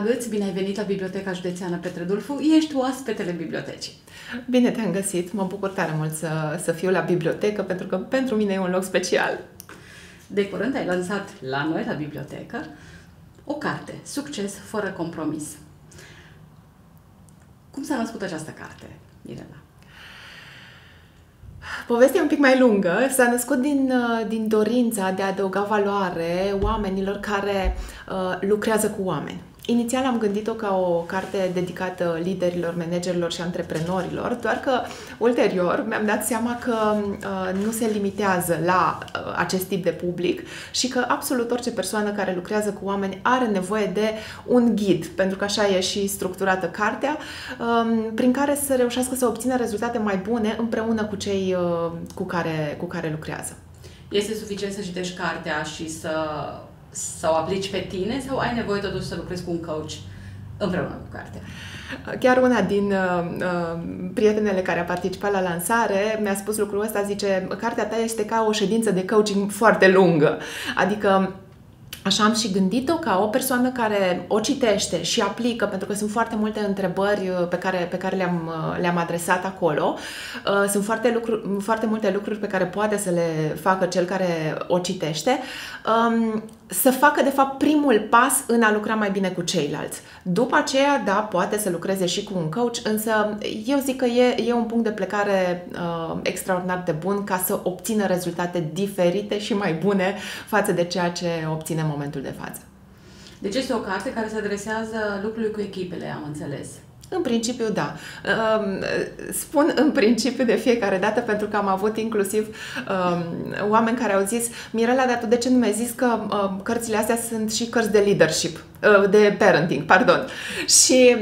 Gâț, bine ai venit la Biblioteca Județeană Petre Dulfu. Ești oaspetele bibliotecii. Bine te-am găsit, mă bucur tare mult să fiu la bibliotecă, pentru că pentru mine e un loc special. De curând ai lansat la noi, la bibliotecă, o carte, Succes fără compromis. Cum s-a născut această carte, Mirela? Povestea e un pic mai lungă. S-a născut din dorința de a adăuga valoare oamenilor care lucrează cu oameni. Inițial am gândit-o ca o carte dedicată liderilor, managerilor și antreprenorilor, doar că ulterior mi-am dat seama că nu se limitează la acest tip de public și că absolut orice persoană care lucrează cu oameni are nevoie de un ghid, pentru că așa e și structurată cartea, prin care să reușească să obțină rezultate mai bune împreună cu cei cu care lucrează. Este suficient să citești cartea și să o aplici pe tine sau ai nevoie totuși să lucrezi cu un coach împreună cu cartea? Chiar una din prietenele care a participat la lansare mi-a spus lucrul ăsta, zice, cartea ta este ca o ședință de coaching foarte lungă. Adică așa am și gândit-o, ca o persoană care o citește și aplică, pentru că sunt foarte multe întrebări pe care le-am adresat acolo. Sunt foarte multe lucruri pe care poate să le facă cel care o citește. Să facă, de fapt, primul pas în a lucra mai bine cu ceilalți. După aceea, da, poate să lucreze și cu un coach, însă eu zic că e un punct de plecare extraordinar de bun ca să obțină rezultate diferite și mai bune față de ceea ce obține în momentul de față. Deci este o carte care se adresează lucrului cu echipele, am înțeles. În principiu, da. Spun în principiu de fiecare dată, pentru că am avut inclusiv oameni care au zis: Mirela, dar tu de ce nu mi-ai zis că cărțile astea sunt și cărți de leadership, de parenting, pardon. Și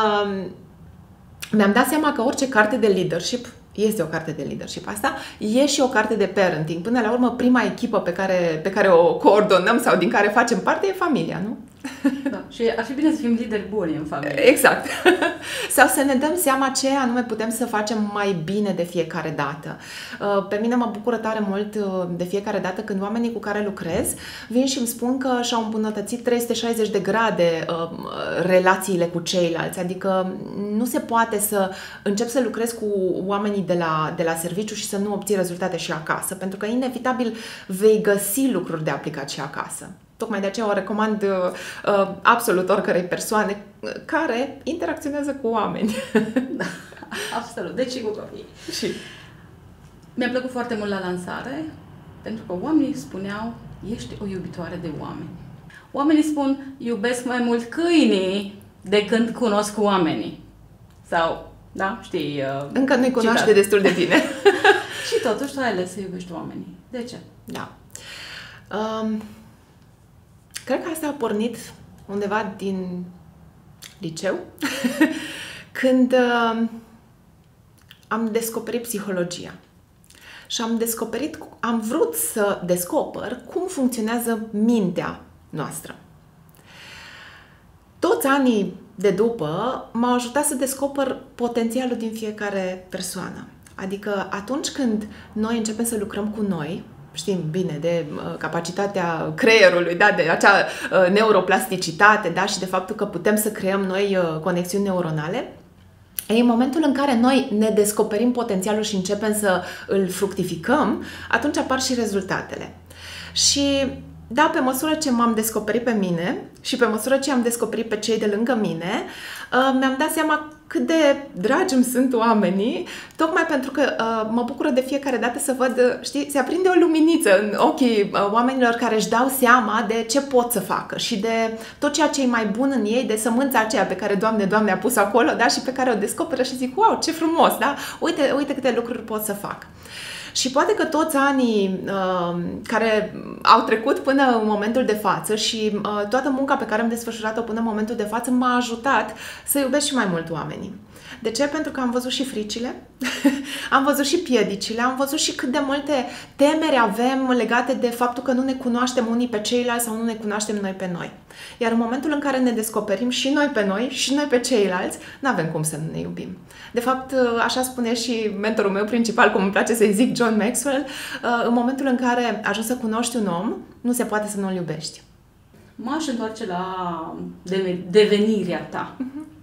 mi-am dat seama că orice carte de leadership, este o carte de leadership asta, e și o carte de parenting. Până la urmă, prima echipă pe care o coordonăm sau din care facem parte e familia, nu? Da. Și ar fi bine să fim lideri buni în familie. Exact. Sau să ne dăm seama ce anume putem să facem mai bine de fiecare dată. Pe mine mă bucură tare mult de fiecare dată când oamenii cu care lucrez vin și îmi spun că și-au îmbunătățit 360 de grade relațiile cu ceilalți. Adică nu se poate să încep să lucrez cu oamenii de la serviciu și să nu obții rezultate și acasă, pentru că inevitabil vei găsi lucruri de aplicat și acasă. Tocmai de aceea o recomand absolut oricărei persoane care interacționează cu oameni. Da, absolut. Deci și cu copii. Și mi-a plăcut foarte mult la lansare, pentru că oamenii spuneau: ești o iubitoare de oameni. Oamenii spun: iubesc mai mult câinii de când cunosc oamenii. Sau, da, știi... încă nu-i cunoaște destul de bine. Și totuși tu ai ales să iubești oamenii. De ce? Da. Cred că asta a pornit undeva din liceu, când am descoperit psihologia. Și am vrut să descoper cum funcționează mintea noastră. Toți anii de după m-au ajutat să descoper potențialul din fiecare persoană. Adică atunci când noi începem să lucrăm cu noi, știm bine de capacitatea creierului, da, de acea neuroplasticitate, da, și de faptul că putem să creăm noi conexiuni neuronale, în momentul în care noi ne descoperim potențialul și începem să îl fructificăm, atunci apar și rezultatele. Și da, pe măsură ce m-am descoperit pe mine și pe măsură ce am descoperit pe cei de lângă mine, mi-am dat seama cât de dragi îmi sunt oamenii, tocmai pentru că mă bucură de fiecare dată să văd, știi, se aprinde o luminiță în ochii oamenilor care își dau seama de ce pot să facă și de tot ceea ce e mai bun în ei, de sămânța aceea pe care Doamne a pus acolo, da, și pe care o descoperă și zic: wow, ce frumos, da? Uite câte lucruri pot să fac. Și poate că toți anii care au trecut până în momentul de față și toată munca pe care am desfășurat-o până în momentul de față m-a ajutat să iubesc și mai mult oamenii. De ce? Pentru că am văzut și fricile, am văzut și piedicile, am văzut și cât de multe temeri avem legate de faptul că nu ne cunoaștem unii pe ceilalți sau nu ne cunoaștem noi pe noi. Iar în momentul în care ne descoperim și noi pe noi și noi pe ceilalți, nu avem cum să nu ne iubim. De fapt, așa spune și mentorul meu principal, cum îmi place să-i zic, John Maxwell, în momentul în care ajungi să cunoști un om, nu se poate să nu-l iubești. m-aș întoarce la devenirea ta.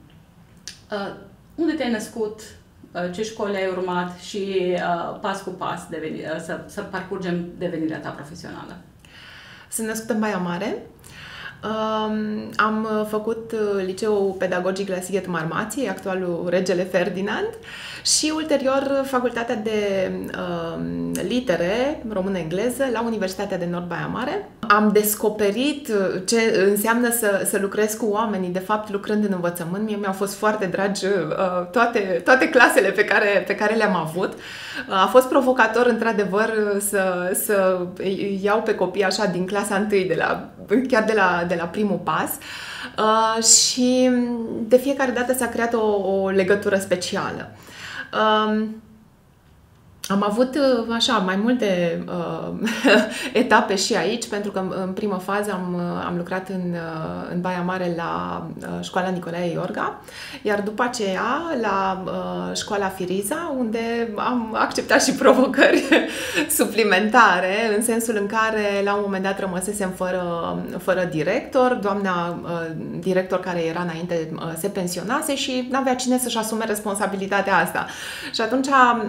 Unde te-ai născut, ce școli ai urmat și pas cu pas să parcurgem devenirea ta profesională? Sunt născută în Baia Mare. Am făcut liceul pedagogic la Sighet Marmației, actualul Regele Ferdinand, și ulterior facultatea de litere română-engleză la Universitatea de Nord Baia Mare. Am descoperit ce înseamnă să lucrez cu oamenii, de fapt lucrând în învățământ. Mie mi-au fost foarte dragi toate clasele pe care le-am avut. A fost provocator, într-adevăr, să iau pe copii așa din clasa 1, chiar de la primul pas. Și de fiecare dată s-a creat o legătură specială. Am avut așa mai multe etape și aici, pentru că în primă fază am lucrat în Baia Mare la școala Nicolae Iorga, iar după aceea la școala Firiza, unde am acceptat și provocări suplimentare, în sensul în care la un moment dat rămăsesem fără director. Doamna director care era înainte se pensionase și n-avea cine să-și asume responsabilitatea asta. Și atunci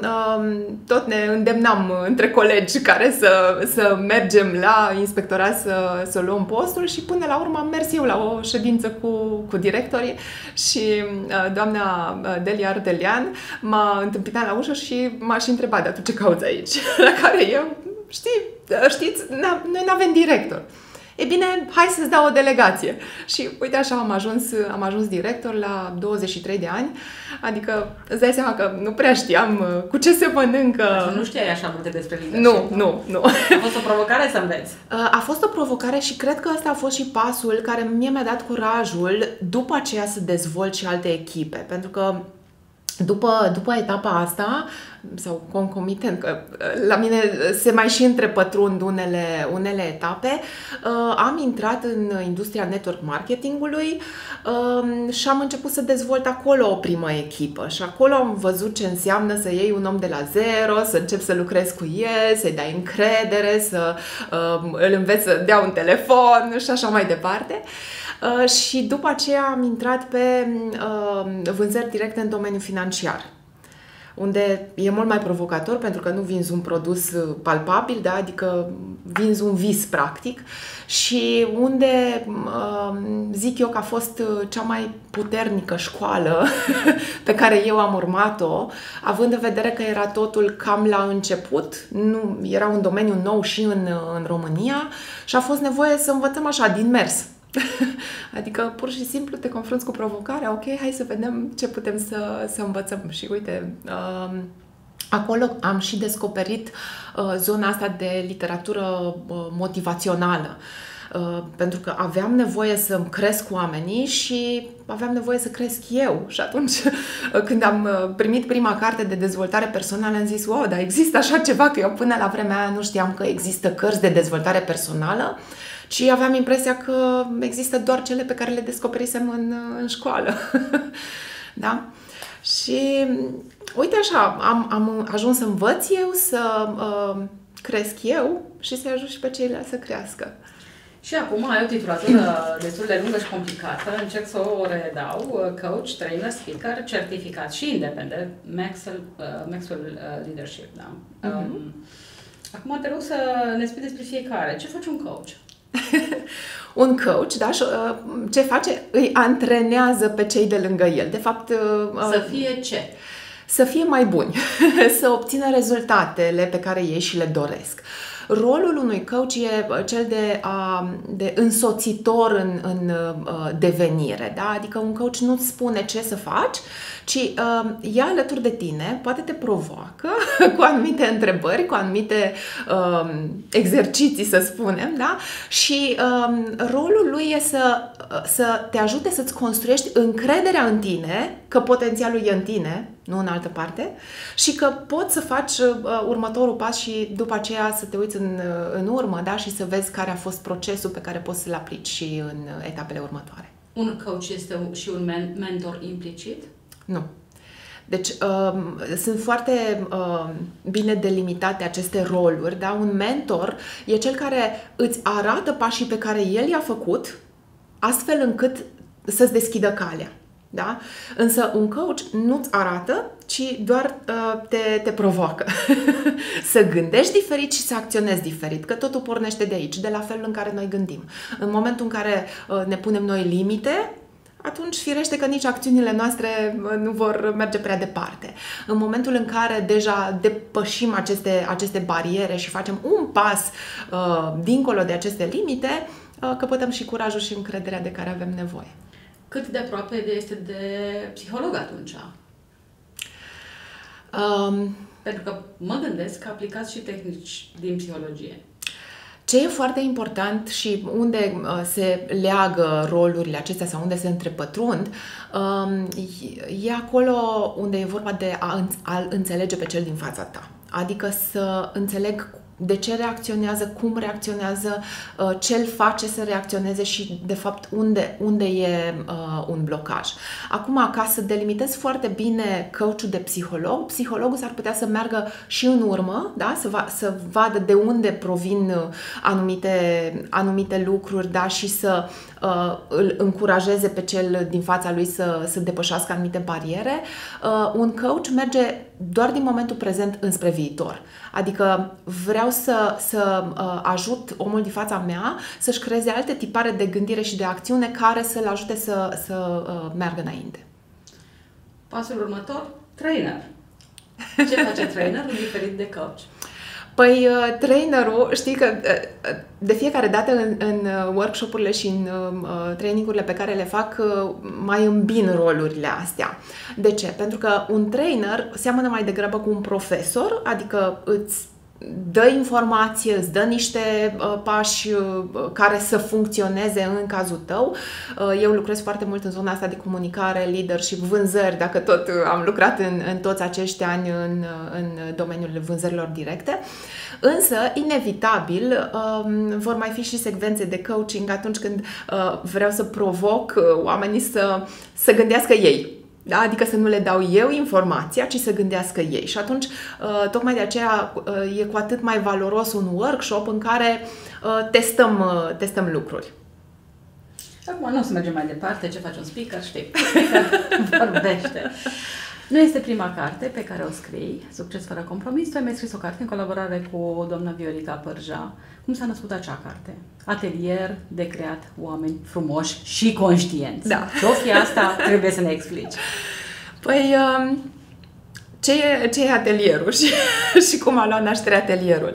tot ne îndemnam între colegi care să mergem la inspectorat să luăm postul și până la urmă am mers eu la o ședință cu directorii și doamna Delia Ardelian m-a întâmpinat la ușă și m-a și întrebat: dar tu ce cauți aici? La care eu, știți, noi n-avem director. E bine, hai să-ți dau o delegație. Și uite așa am ajuns director la 23 de ani, adică îți dai seama că nu prea știam cu ce se mănâncă. Așa, nu știai așa multe despre leadership? Nu. A fost o provocare să înveți? A fost o provocare și cred că ăsta a fost și pasul care mie mi-a dat curajul după aceea să dezvolt și alte echipe, pentru că după etapa asta, sau concomitent, că la mine se mai și întrepătrund unele etape, am intrat în industria network marketingului și am început să dezvolt acolo o primă echipă. Și acolo am văzut ce înseamnă să iei un om de la zero, să începi să lucrezi cu el, să-i dai încredere, să îl înveți să dea un telefon și așa mai departe. Și după aceea am intrat pe vânzări directe în domeniul financiar, unde e mult mai provocator, pentru că nu vinzi un produs palpabil, da? Adică vinzi un vis, practic, și unde zic eu că a fost cea mai puternică școală pe care eu am urmat-o, având în vedere că era totul cam la început, nu era un domeniu nou și în România și a fost nevoie să învățăm așa, din mers. Adică pur și simplu te confrunți cu provocarea, ok, hai să vedem ce putem să învățăm. Și uite, acolo am și descoperit zona asta de literatură motivațională. Pentru că aveam nevoie să cresc oamenii și aveam nevoie să cresc eu. Și atunci, când am primit prima carte de dezvoltare personală, am zis: wow, dar există așa ceva? Că eu până la vremea aia nu știam că există cărți de dezvoltare personală, ci aveam impresia că există doar cele pe care le descoperisem în școală. Da? Și uite așa, am ajuns să învăț eu, să cresc eu și să ajut și pe ceilalți să crească. Și acum ai o titulatură destul de lungă și complicată, încerc să o redau: coach, trainer, speaker, certificat și independent, Maxwell Leadership. Da? Acum te rog să ne spui despre fiecare. Ce face un coach? Un coach, da, ce face? Îi antrenează pe cei de lângă el. De fapt, să fie ce? Să fie mai buni, să obțină rezultatele pe care ei și le doresc. Rolul unui coach e cel de însoțitor în devenire, da? Adică un coach nu-ți spune ce să faci, ci ia alături de tine, poate te provoacă cu anumite întrebări, cu anumite exerciții, să spunem, da? Și rolul lui e să te ajute să-ți construiești încrederea în tine, că potențialul e în tine, nu în altă parte, și că poți să faci următorul pas și după aceea să te uiți în urmă, da? Și să vezi care a fost procesul pe care poți să-l aplici și în etapele următoare. Un coach este și un mentor implicit? Nu. Deci sunt foarte bine delimitate aceste roluri, da? Un mentor e cel care îți arată pașii pe care el i-a făcut astfel încât să-ți deschidă calea. Da? Însă un coach nu-ți arată, ci doar te provoacă să gândești diferit și să acționezi diferit, că totul pornește de aici, de la felul în care noi gândim. În momentul în care ne punem noi limite, atunci firește că nici acțiunile noastre nu vor merge prea departe. În momentul în care deja depășim aceste bariere și facem un pas dincolo de aceste limite, căpătăm și curajul și încrederea de care avem nevoie. Cât de aproape este de psiholog atunci? Pentru că mă gândesc că aplicați și tehnici din psihologie. Ce e foarte important și unde se leagă rolurile acestea sau unde se întrepătrund, e acolo unde e vorba de a înțelege pe cel din fața ta. Adică să înțeleg de ce reacționează, cum reacționează, ce îl face să reacționeze și, de fapt, unde e un blocaj. Acum, ca să delimitez foarte bine coachul de psiholog, psihologul s-ar putea să meargă și în urmă, da? Să vadă de unde provin anumite lucruri, da? Și să îl încurajeze pe cel din fața lui să depășească anumite bariere. Un coach merge doar din momentul prezent înspre viitor. Adică vreau să ajut omul din fața mea să-și creeze alte tipare de gândire și de acțiune care să-l ajute să meargă înainte. Pasul următor, trainer. Ce face trainerul diferit de coach? Păi, trainerul, știi că de fiecare dată în workshop-urile și în trainingurile pe care le fac, mai îmbin rolurile astea. De ce? Pentru că un trainer seamănă mai degrabă cu un profesor, adică îți dă informație, îți dă niște pași care să funcționeze în cazul tău. Eu lucrez foarte mult în zona asta de comunicare, leadership, vânzări, dacă tot am lucrat în toți acești ani în domeniul vânzărilor directe. Însă, inevitabil, vor mai fi și secvențe de coaching atunci când vreau să provoc oamenii să gândească ei. Da? Adică să nu le dau eu informația, ci să gândească ei. Și atunci, tocmai de aceea, e cu atât mai valoros un workshop în care testăm lucruri. Acum nu o să mergem mai departe, ce face un speaker, știi? Vorbește. Nu este prima carte pe care o scrii, Succes fără compromis. Tu ai mai scris o carte în colaborare cu doamna Viorica Pârja. Cum s-a născut acea carte? Atelier de creat oameni frumoși și conștienți. Da. Ce-o fi asta? Trebuie să ne explici. Păi, ce e atelierul și cum a luat naștere atelierul?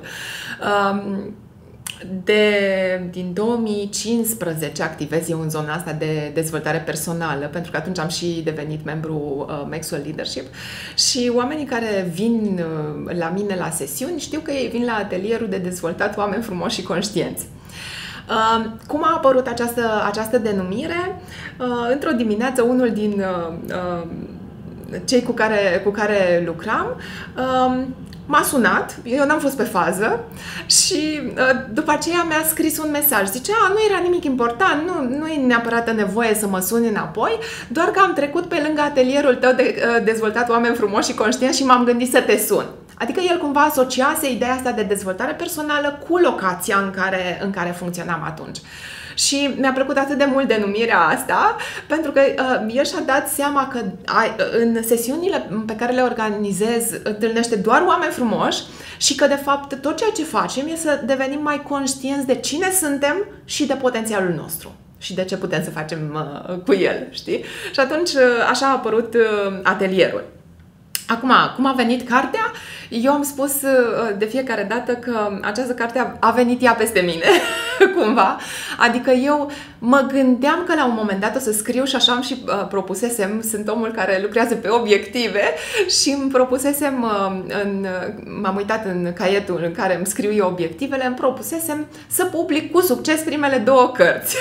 Din 2015 activez eu în zona asta de dezvoltare personală, pentru că atunci am și devenit membru Maxwell Leadership și oamenii care vin la mine la sesiuni știu că ei vin la atelierul de dezvoltat oameni frumoși și conștienți. Cum a apărut această denumire? Într-o dimineață, unul din cei cu care lucram m-a sunat, eu n-am fost pe fază și după aceea mi-a scris un mesaj. Zicea, nu era nimic important, nu e neapărat nevoie să mă suni înapoi, doar că am trecut pe lângă atelierul tău de dezvoltat oameni frumoși și conștienți și m-am gândit să te sun. Adică el cumva asociase ideea asta de dezvoltare personală cu locația în care funcționam atunci. Și mi-a plăcut atât de mult denumirea asta, pentru că el și-a dat seama că în sesiunile pe care le organizez întâlnește doar oameni frumoși și că, de fapt, tot ceea ce facem e să devenim mai conștienți de cine suntem și de potențialul nostru și de ce putem să facem cu el, știi? Și atunci așa a apărut atelierul. Acum, cum a venit cartea, eu am spus de fiecare dată că această carte a venit ea peste mine, cumva. Adică eu mă gândeam că la un moment dat o să scriu și așa am și propusesem, sunt omul care lucrează pe obiective și îmi propusesem, m-am uitat în caietul în care îmi scriu eu obiectivele, îmi propusesem să public cu succes primele 2 cărți.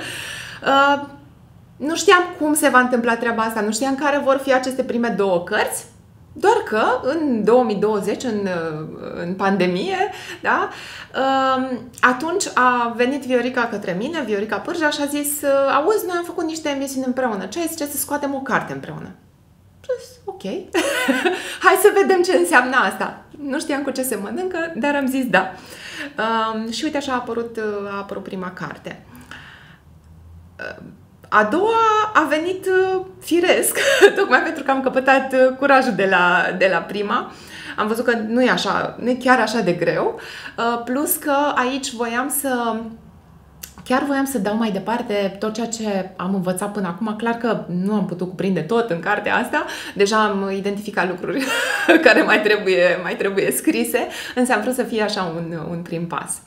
Nu știam cum se va întâmpla treaba asta, nu știam care vor fi aceste prime 2 cărți. Doar că în 2020, în pandemie, da, atunci a venit Viorica către mine, Viorica Pârja, și a zis, auzi, noi am făcut niște emisiuni împreună, ce ai zice să scoatem o carte împreună? Ok, hai să vedem ce înseamnă asta. Nu știam cu ce se mănâncă, dar am zis da. Și uite așa a apărut prima carte. A doua a venit firesc, tocmai pentru că am căpătat curajul de la prima. Am văzut că nu e chiar așa de greu, plus că aici voiam să dau mai departe tot ceea ce am învățat până acum. Clar că nu am putut cuprinde tot în cartea asta, deja am identificat lucruri care mai trebuie scrise, însă am vrut să fie așa un prim pas.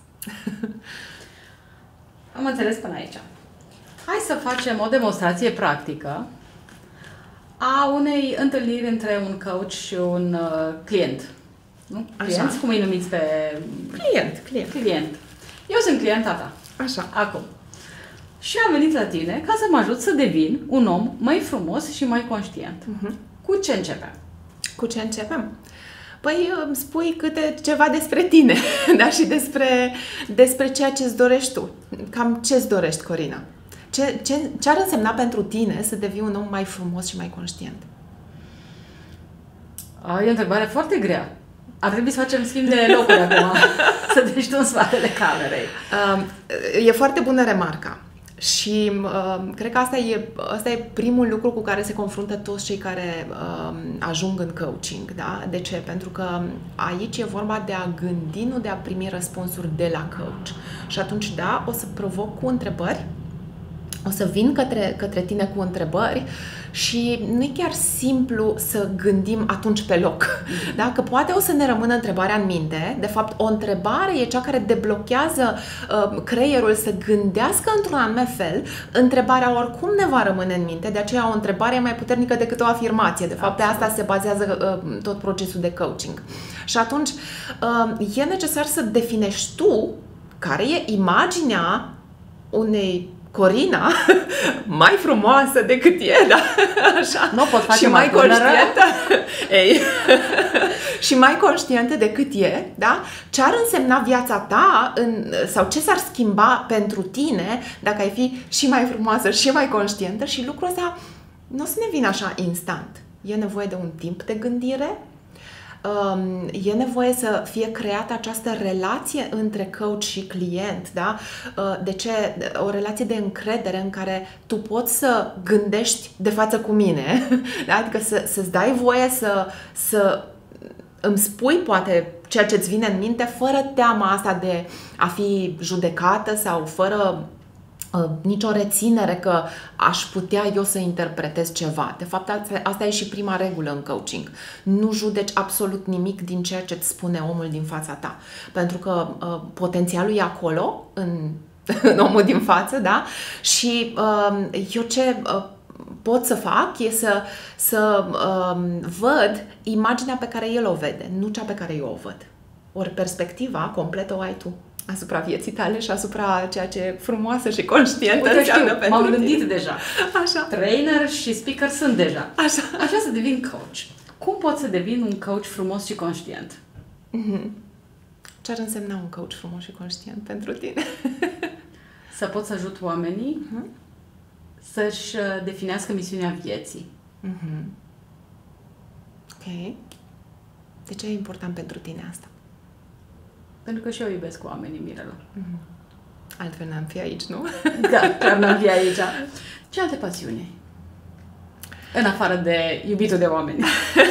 Am înțeles până aici. Hai să facem o demonstrație practică a unei întâlniri între un coach și un client. Nu? Clienți? Cum îi numiți pe... Client. Eu sunt clienta ta. Așa. Acum. Și am venit la tine ca să mă ajut să devin un om mai frumos și mai conștient. Cu ce începem? Cu ce începem? Păi îmi spui ceva despre tine, da? Și despre ceea ce îți dorești tu. Cam ce îți dorești, Corina? Ce ar însemna pentru tine să devii un om mai frumos și mai conștient? E o întrebare foarte grea. Ar trebui să facem schimb de locuri acum, să deci tu în spatele camerei. E foarte bună remarca. Și cred că asta e primul lucru cu care se confruntă toți cei care ajung în coaching. Da? De ce? Pentru că aici e vorba de a gândi, nu de a primi răspunsuri de la coach. Și atunci, da, o să provoc cu întrebări, o să vin către tine cu întrebări și nu e chiar simplu să gândim atunci pe loc. Da? Că poate o să ne rămână întrebarea în minte. De fapt, o întrebare e cea care deblochează creierul să gândească într-un anume fel. Întrebarea oricum ne va rămâne în minte, de aceea o întrebare e mai puternică decât o afirmație. De fapt, pe asta se bazează tot procesul de coaching. Și atunci, e necesar să definești tu care e imaginea unei Corina mai frumoasă decât e, da? Așa. Nu pot face și mai conștientă. Și mai conștientă decât e, da? Ce ar însemna viața ta sau ce s-ar schimba pentru tine dacă ai fi și mai frumoasă și mai conștientă, și lucrul ăsta nu o să ne vină așa instant. E nevoie de un timp de gândire. E nevoie să fie creată această relație între coach și client, da? De ce? O relație de încredere în care tu poți să gândești de față cu mine, da? Adică să-ți dai voie să îmi spui poate ceea ce îți vine în minte fără teama asta de a fi judecată sau fără nicio reținere că aș putea eu să interpretez ceva. De fapt, asta e și prima regulă în coaching. Nu judeci absolut nimic din ceea ce îți spune omul din fața ta. Pentru că potențialul e acolo, în omul din față, da? Și eu ce pot să fac e să văd imaginea pe care el o vede, nu cea pe care eu o văd. Ori perspectiva completă o ai tu asupra vieții tale și asupra ceea ce e frumoasă și conștientă înseamnă pentru m-am gândit deja. Așa. Trainer și speaker sunt deja. Așa să devin coach. Cum pot să devin un coach frumos și conștient? Ce ar însemna un coach frumos și conștient pentru tine? Să pot să ajut oamenii să-și definească misiunea vieții. Ok. De ce e important pentru tine asta? Pentru că și eu iubesc oamenii, Mirela. Altfel n-am fi aici, nu? Da, chiar n-am fi aici. Ce alte pasiuni? În afară de iubitul de oameni.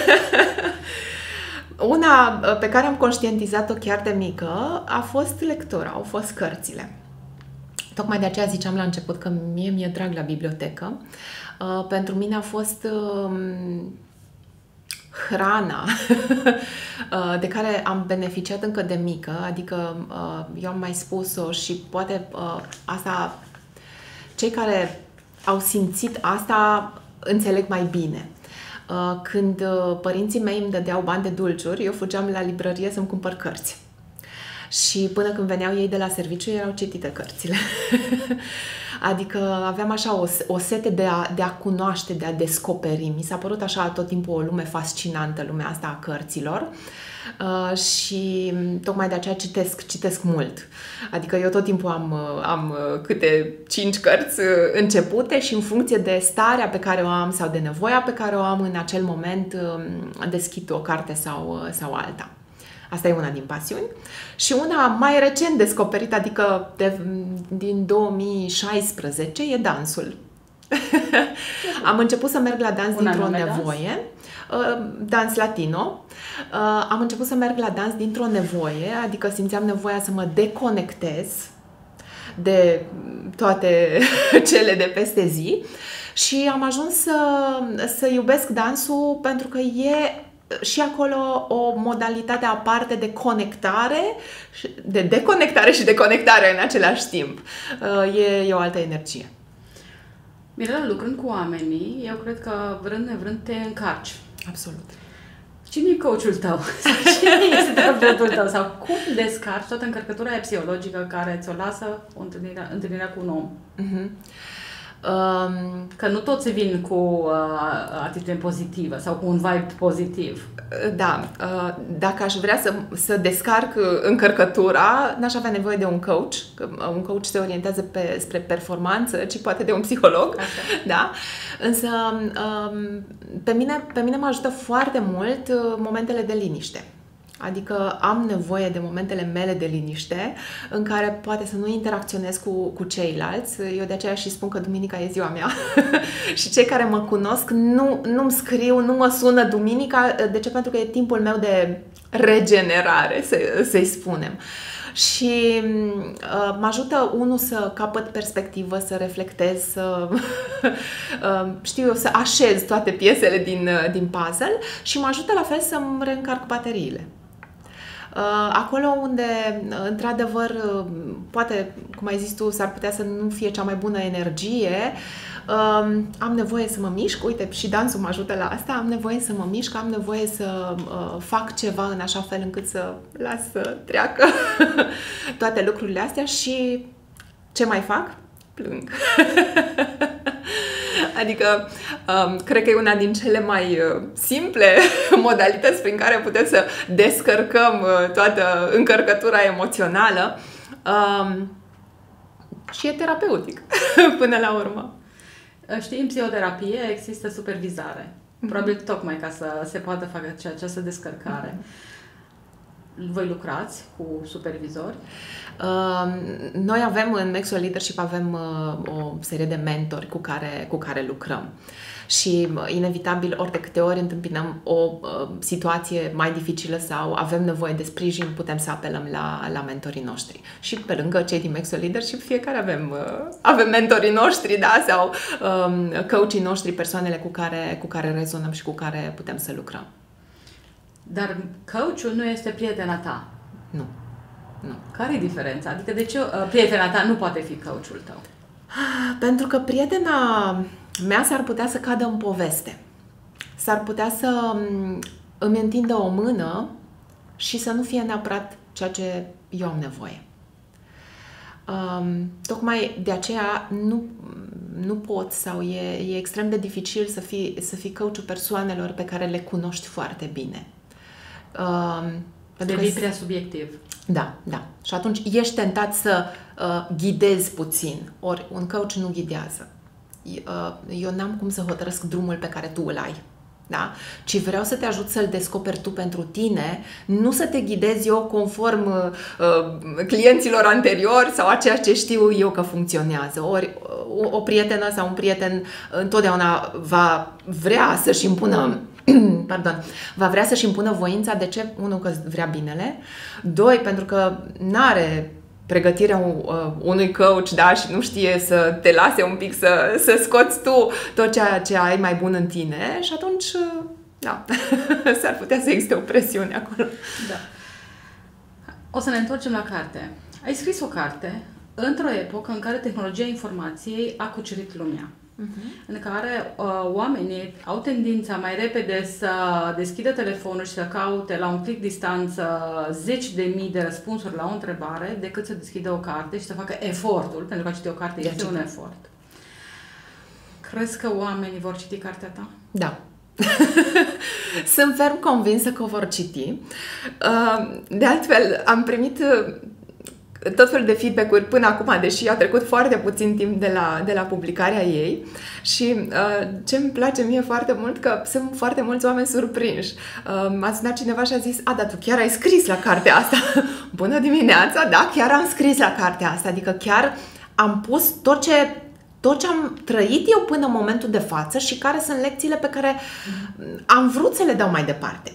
Una pe care am conștientizat-o chiar de mică a fost lectura, au fost cărțile. Tocmai de aceea ziceam la început că mie mi-e drag la bibliotecă. Pentru mine a fost hrana de care am beneficiat încă de mică, adică eu am mai spus-o și poate asta, cei care au simțit asta înțeleg mai bine. Când părinții mei îmi dădeau bani de dulciuri, eu fugeam la librărie să-mi cumpăr cărți. Și până când veneau ei de la serviciu, erau citite cărțile. Adică aveam așa o sete de a cunoaște, de a descoperi. Mi s-a părut așa tot timpul o lume fascinantă, lumea asta a cărților. Și tocmai de aceea citesc mult. Adică eu tot timpul am câte 5 cărți începute și în funcție de starea pe care o am sau de nevoia pe care o am în acel moment, deschid o carte sau alta. Asta e una din pasiuni. Și una mai recent descoperită, adică din 2016, e dansul. Am început să merg la dans dintr-o nevoie. Dans latino. Am început să merg la dans dintr-o nevoie, adică simțeam nevoia să mă deconectez de toate cele de peste zi și am ajuns să iubesc dansul pentru că e și acolo o modalitate aparte de conectare, de deconectare și de conectare în același timp. E o altă energie. Mirela, lucrând cu oamenii, eu cred că vrând nevrând te încarci. Absolut. Cine e coachul tău? Cine este terapeutul tău? Sau cum descarci toată încărcătura aia psihologică care ți-o lasă întâlnirea cu un om? Că nu toți vin cu atitudine pozitivă sau cu un vibe pozitiv. Da, dacă aș vrea să descarc încărcătura, n-aș avea nevoie de un coach, că un coach se orientează spre performanță, ci poate de un psiholog. Așa. Da? Însă pe mine mă ajută foarte mult momentele de liniște. Adică am nevoie de momentele mele de liniște în care poate să nu interacționez cu ceilalți. Eu de aceea și spun că duminica e ziua mea. Și cei care mă cunosc nu-mi scriu, nu mă sună duminica. De ce? Pentru că e timpul meu de regenerare, să-i spunem. Și mă ajută, unul, să capăt perspectivă, să reflectez, să așez toate piesele din puzzle și mă ajută la fel să-mi reîncarc bateriile. Acolo unde, într-adevăr, poate, cum ai zis tu, s-ar putea să nu fie cea mai bună energie, am nevoie să mă mișc, uite, și dansul mă ajută la asta, am nevoie să mă mișc, am nevoie să fac ceva în așa fel încât să las să treacă toate lucrurile astea și ce mai fac? Plâng. Adică, cred că e una din cele mai simple modalități prin care putem să descărcăm toată încărcătura emoțională și e terapeutic până la urmă. Știi, în psihoterapie există supervizare. Probabil tocmai ca să se poată face această descărcare. Voi lucrați cu supervizori? Noi avem în Nexo Leadership o serie de mentori cu care lucrăm. Și inevitabil, ori de câte ori întâmpinăm o situație mai dificilă sau avem nevoie de sprijin, putem să apelăm la mentorii noștri. Și pe lângă cei din Nexo Leadership, fiecare avem mentorii noștri, da? Sau coachii noștri, persoanele cu care rezonăm și cu care putem să lucrăm. Dar coachul nu este prietena ta. Nu. Care e diferența? Adică de ce prietena ta nu poate fi coachul tău? Pentru că prietena mea s-ar putea să cadă în poveste. S-ar putea să îmi întindă o mână și să nu fie neapărat ceea ce eu am nevoie. Tocmai de aceea nu pot sau e extrem de dificil să fii coachul persoanelor pe care le cunoști foarte bine. Devii prea subiectiv. Da. Și atunci ești tentat să ghidezi puțin. Ori un coach nu ghidează. Eu n-am cum să hotărăsc drumul pe care tu îl ai. Da? Ci vreau să te ajut să-l descoperi tu pentru tine, nu să te ghidez eu conform clienților anteriori sau a ceea ce știu eu că funcționează. Ori o prietenă sau un prieten întotdeauna va vrea să-și impună va vrea să-și impună voința. De ce? Unu, că vrea binele. Doi, pentru că n-are pregătirea unui coach, da, și nu știe să te lase un pic să scoți tu tot ceea ce ai mai bun în tine și atunci, da, s-ar putea să existe o presiune acolo. Da. O să ne întoarcem la carte. Ai scris o carte într-o epocă în care tehnologia informației a cucerit lumea. În care oamenii au tendința mai repede să deschidă telefonul și să caute la un click distanță 10.000 de răspunsuri la o întrebare decât să deschidă o carte și să facă efortul, pentru că a citi o carte este un efort. Crezi că oamenii vor citi cartea ta? Da. Sunt ferm convinsă că o vor citi. De altfel, am primit tot felul de feedback-uri până acum, deși a trecut foarte puțin timp de la publicarea ei. Și ce îmi place mie foarte mult, că sunt foarte mulți oameni surprinși. M-a sunat cineva și a zis, da, tu chiar ai scris la cartea asta? Bună dimineața, da, chiar am scris la cartea asta, adică chiar am pus tot ce am trăit eu până în momentul de față și care sunt lecțiile pe care am vrut să le dau mai departe.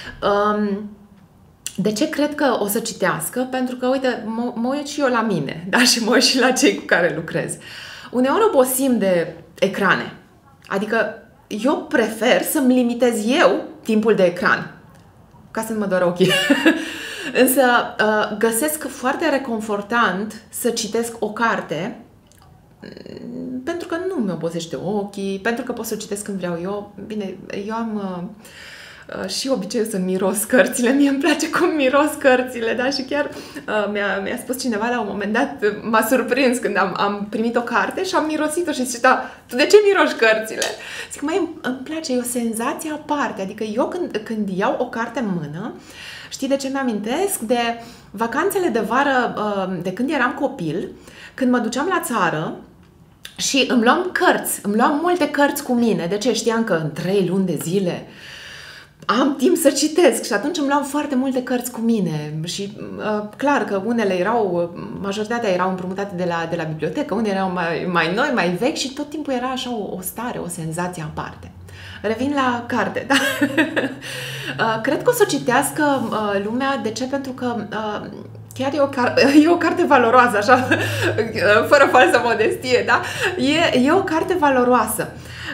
De ce cred că o să citească? Pentru că, uite, mă uit și eu la mine, da? Și mă uit și la cei cu care lucrez. Uneori obosim de ecrane. Adică eu prefer să-mi limitez eu timpul de ecran, ca să nu mă doară ochii. Însă găsesc foarte reconfortant să citesc o carte, pentru că nu mi obosește ochii, pentru că pot să citesc când vreau eu. Bine, eu am și obiceiul să miros cărțile. Mie îmi place cum miros cărțile, da? Și chiar mi-a spus cineva la un moment dat, m-a surprins când am primit o carte și am mirosit-o și zice, da, tu de ce miroși cărțile? Zic, măi, îmi place, e o senzație aparte. Adică eu când iau o carte în mână, știi de ce mi-amintesc? De vacanțele de vară, de când eram copil, când mă duceam la țară și îmi luam multe cărți cu mine. De ce? Știam că în 3 luni de zile am timp să citesc și atunci îmi luam foarte multe cărți cu mine și clar că majoritatea erau împrumutate de la bibliotecă, unele erau mai noi, mai vechi și tot timpul era așa o stare, o senzație aparte. Revin la carte, da? Cred că o să o citească lumea. De ce? Pentru că chiar e o carte valoroasă, așa, fără falsă modestie, da? E o carte valoroasă.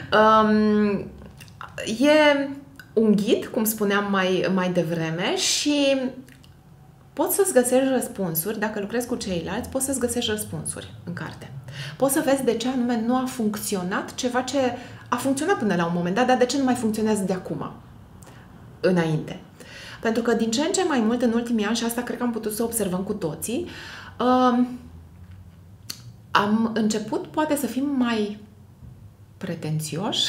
E un ghid, cum spuneam mai devreme, și poți să-ți găsești răspunsuri, dacă lucrezi cu ceilalți, poți să-ți găsești răspunsuri în carte. Poți să vezi de ce anume nu a funcționat ceva ce a funcționat până la un moment dat, dar de ce nu mai funcționează de acum înainte. Pentru că din ce în ce mai mult în ultimii ani, și asta cred că am putut să observăm cu toții, am început poate să fim mai pretențioși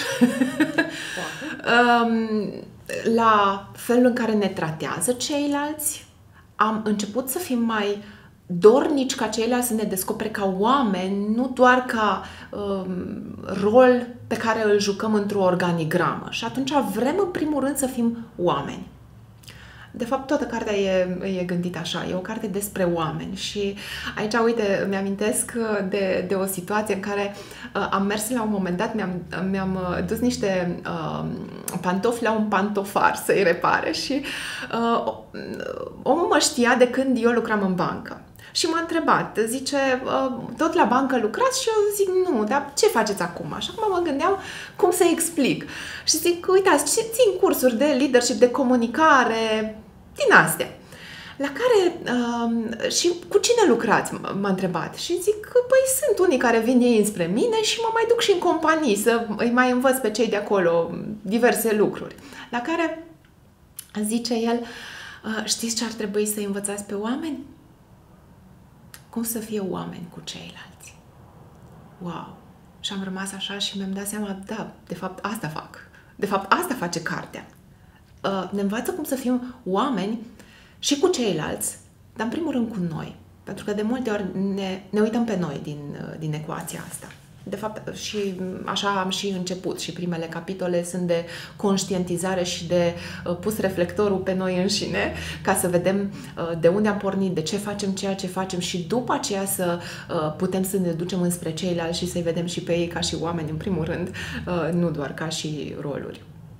la felul în care ne tratează ceilalți. Am început să fim mai dornici ca ceilalți să ne descopere ca oameni, nu doar ca rol pe care îl jucăm într-o organigramă. Și atunci vrem în primul rând să fim oameni. De fapt, toată cartea e gândită așa, e o carte despre oameni. Și aici, uite, îmi amintesc de o situație în care am mers la un moment dat, mi-am dus niște pantofi la un pantofar să-i repare și omul mă știa de când eu lucram în bancă. Și m-a întrebat, zice, tot la bancă lucrați? Și eu zic, nu, dar ce faceți acum? Și acum mă gândeam cum să-i explic. Și zic, uitați, țin cursuri de leadership, de comunicare, din astea. La care, și cu cine lucrați? M-a întrebat. Și zic, păi sunt unii care vin ei înspre mine și mă mai duc și în companii să îi mai învăț pe cei de acolo diverse lucruri. La care zice el, știți ce ar trebui să învățați pe oameni? Cum să fie oameni cu ceilalți. Wow! Și am rămas așa și mi-am dat seama, da, de fapt asta fac. De fapt asta face cartea. Ne învață cum să fim oameni și cu ceilalți, dar în primul rând cu noi. Pentru că de multe ori ne uităm pe noi din ecuația asta. De fapt, și așa am și început. Și primele capitole sunt de conștientizare și de pus reflectorul pe noi înșine, ca să vedem de unde am pornit, de ce facem ceea ce facem și după aceea să putem să ne ducem înspre ceilalți și să-i vedem și pe ei ca și oameni, în primul rând, nu doar ca și roluri.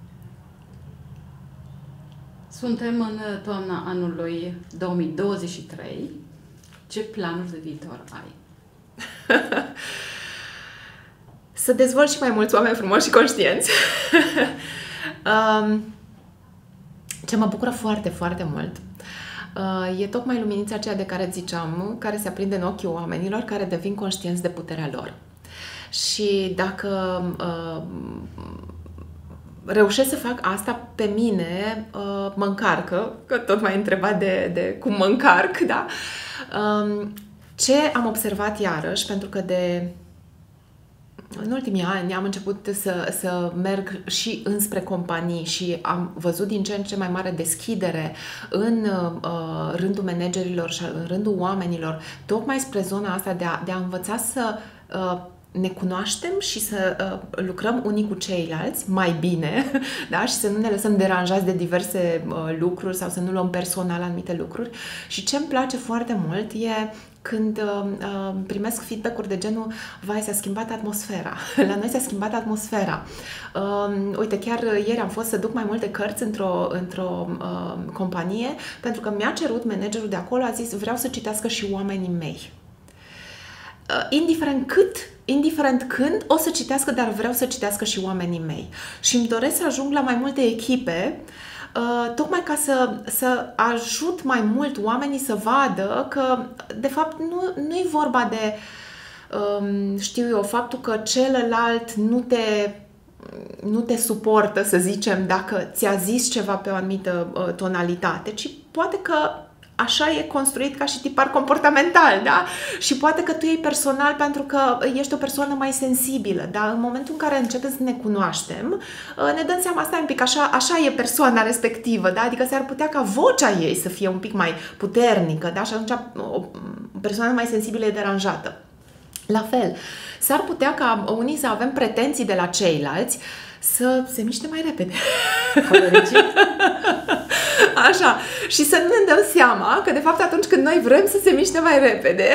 Suntem în toamna anului 2023. Ce planuri de viitor ai? Să dezvolt și mai mulți oameni frumoși și conștienți. Ce mă bucură foarte, foarte mult e tocmai luminița aceea de care ziceam, care se aprinde în ochii oamenilor, care devin conștienți de puterea lor. Și dacă reușesc să fac asta pe mine, mă încarcă, că tot m-ai întrebat de cum mă încarc, da? Ce am observat iarăși, pentru că de în ultimii ani am început să merg și înspre companii și am văzut din ce în ce mai mare deschidere în rândul managerilor și în rândul oamenilor, tocmai spre zona asta de a învăța să ne cunoaștem și să lucrăm unii cu ceilalți mai bine, da? Și să nu ne lăsăm deranjați de diverse lucruri sau să nu luăm personal anumite lucruri. Și ce îmi place foarte mult e când primesc feedback-uri de genul vai, s-a schimbat atmosfera. La noi s-a schimbat atmosfera. Uite, chiar ieri am fost să duc mai multe cărți într-o companie pentru că mi-a cerut managerul de acolo, a zis vreau să citească și oamenii mei. Indiferent când, o să citească, dar vreau să citească și oamenii mei. Și îmi doresc să ajung la mai multe echipe, tocmai ca să ajut mai mult oamenii să vadă că, de fapt, nu e vorba de, știu eu, faptul că celălalt nu te suportă, să zicem, dacă ți-a zis ceva pe o anumită tonalitate, ci poate că așa e construit ca și tipar comportamental, da? Și poate că tu iei personal pentru că ești o persoană mai sensibilă, da? În momentul în care începem să ne cunoaștem, ne dăm seama, stai un pic, așa e persoana respectivă, da? Adică s-ar putea ca vocea ei să fie un pic mai puternică, da? Și atunci o persoană mai sensibilă e deranjată. La fel, s-ar putea ca unii să avem pretenții de la ceilalți să se miște mai repede. Așa. Și să nu ne dăm seama că, de fapt, atunci când noi vrem să se miște mai repede,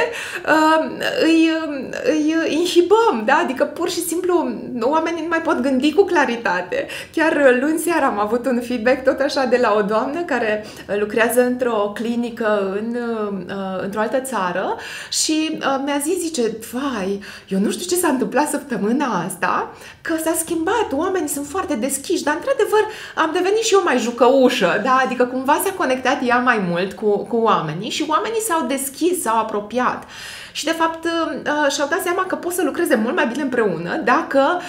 îi inhibăm, da? Adică, pur și simplu, oamenii nu mai pot gândi cu claritate. Chiar luni seara am avut un feedback tot așa de la o doamnă care lucrează într-o clinică într-o altă țară și mi-a zis, zice, vai, eu nu știu ce s-a întâmplat săptămâna asta, că s-a schimbat, oamenii sunt foarte deschiși, dar, într-adevăr, am devenit și eu mai jucăușă, da? Adică cumva s-a conectat ea mai mult cu oamenii și oamenii s-au deschis, s-au apropiat. Și, de fapt, și-au dat seama că pot să lucreze mult mai bine împreună dacă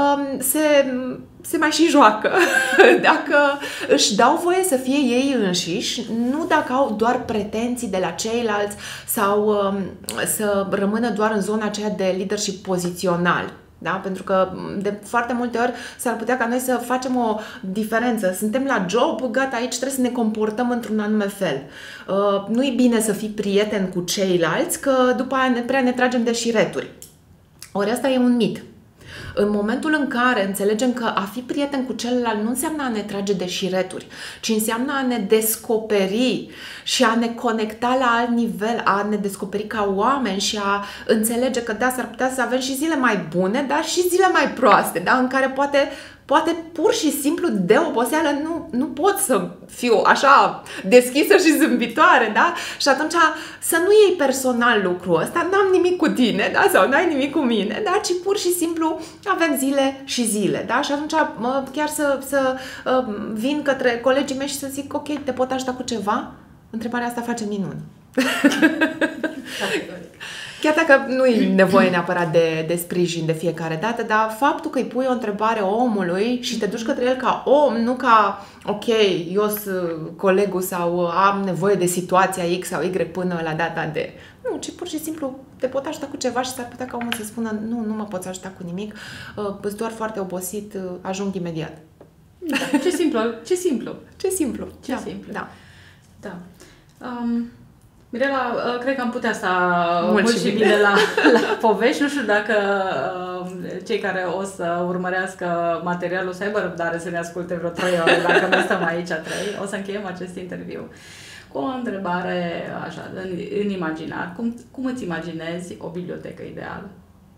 se mai și joacă, dacă își dau voie să fie ei înșiși, nu dacă au doar pretenții de la ceilalți sau să rămână doar în zona aceea de leadership pozițional. Da? Pentru că de foarte multe ori s-ar putea ca noi să facem o diferență. Suntem la job, gata, aici trebuie să ne comportăm într-un anume fel. Nu e bine să fii prieten cu ceilalți, că după aia prea ne tragem de șireturi. Ori asta e un mit. În momentul în care înțelegem că a fi prieten cu celălalt nu înseamnă a ne trage de șireturi, ci înseamnă a ne descoperi și a ne conecta la alt nivel, a ne descoperi ca oameni și a înțelege că da, s-ar putea să avem și zile mai bune, dar și zile mai proaste, da? În care poate pur și simplu de oboseală nu pot să fiu așa deschisă și zâmbitoare, da? Și atunci să nu iei personal lucrul ăsta, n-am nimic cu tine, da? Sau n-ai nimic cu mine, da? Ci pur și simplu avem zile și zile, da? Și atunci chiar să vin către colegii mei și să zic, ok, te pot ajuta cu ceva? Întrebarea asta face minuni. Chiar dacă nu e nevoie neapărat de sprijin de fiecare dată, dar faptul că îi pui o întrebare omului și te duci către el ca om, nu ca, ok, eu sunt colegul sau am nevoie de situația X sau Y până la data de... Nu, ci pur și simplu te pot ajuta cu ceva și s-ar putea ca omul să spună nu mă poți ajuta cu nimic, sunt doar foarte obosit, ajung imediat. Da, ce simplu. Ce simplu. Da. Mirela, cred că am putea sta mult și bine la povești. Nu știu dacă cei care o să urmărească materialul să aibă răbdare să ne asculte vreo 3 ore, dacă noi stăm aici 3. O să încheiem acest interviu cu o întrebare așa, în imaginar. Cum îți imaginezi o bibliotecă ideală?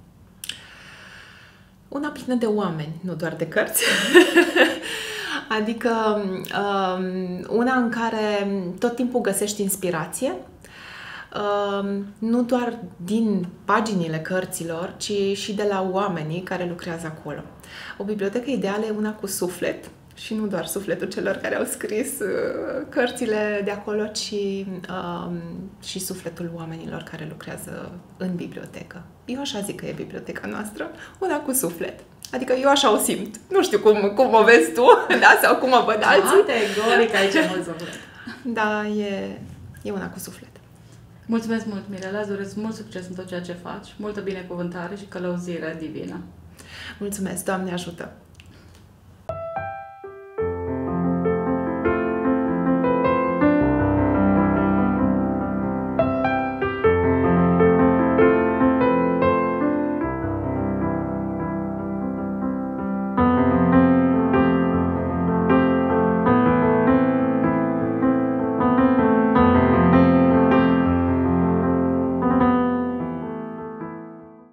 Una plină de oameni, nu doar de cărți. Adică una în care tot timpul găsești inspirație, nu doar din paginile cărților, ci și de la oamenii care lucrează acolo. O bibliotecă ideală e una cu suflet și nu doar sufletul celor care au scris cărțile de acolo, ci și sufletul oamenilor care lucrează în bibliotecă. Eu așa zic că e biblioteca noastră, una cu suflet. Adică eu așa o simt. Nu știu cum o vezi tu, da? Sau cum o văd alții. Categoric aici e mult suflet. Da, e una cu suflet. Mulțumesc mult, Mirela, îți doresc mult succes în tot ceea ce faci, multă binecuvântare și călăuzire divină. Mulțumesc, Doamne ajută!